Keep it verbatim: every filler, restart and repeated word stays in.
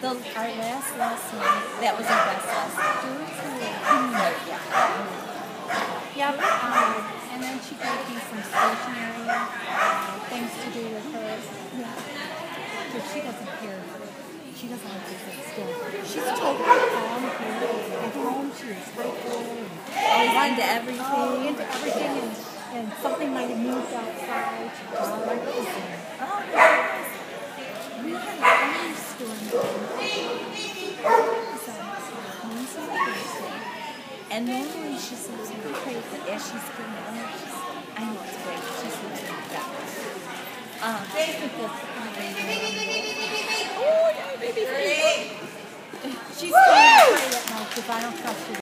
The, our last lesson, that was our best lesson. Mm-hmm. Yeah. Yep. Um, and then she gave me some stationery uh, things to do with her. Yeah. But she doesn't care. She doesn't like to sit still. She's totally calm here. At home, she is hyper and always into everything. Into everything, and, and something might have moved outside. She just like to sing. Oh, yes. We had a thunderstorm. And normally she's so great, but as she's getting older, she's, I know it's great. She's losing that. Um, oh, no, baby. She's trying to play it now because I don't trust her.